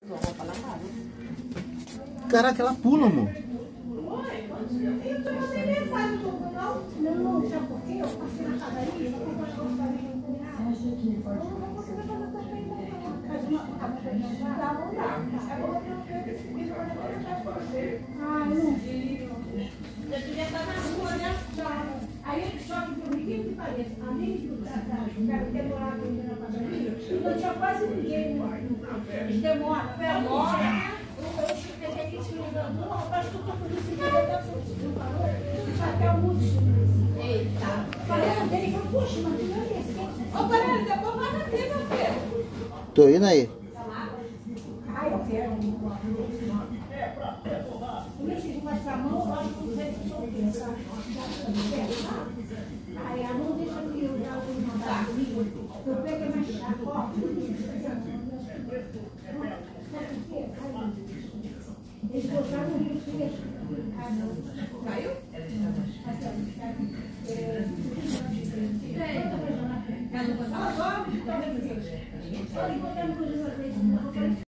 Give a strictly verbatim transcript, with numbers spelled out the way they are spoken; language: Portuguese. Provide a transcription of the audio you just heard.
Caraca, ela pula, amor. Não, sabe por quê? Eu passei na padaria, eu comprei uma farinha com reais. Você vai fazer também, não. Mas uma farinha já dá, não dá. Ah, eu não vi. Eu devia estar na rua, né? Aí ele só que por incrível que pareça, além do cara ter morado na padaria, não tinha quase ninguém. Eles demoram, demora. Eu cheguei aqui te ligando, não, mas tu tá por isso que eu não falou, até o último. Eita. Falei dele, falou, poxa, mas tu não é esse. Ô, Varela, depois vai na trilha, meu filho. Tô indo aí. Ai, eu quero. Como eu fiz mais pra mão, eu acho que não sei se sou eu, sabe? Aí a mão deixa eu dar o mandar comigo. Eu pego mais chato, ó. Eles botaram no Rio Fresco. Ah, não. Caiu? É.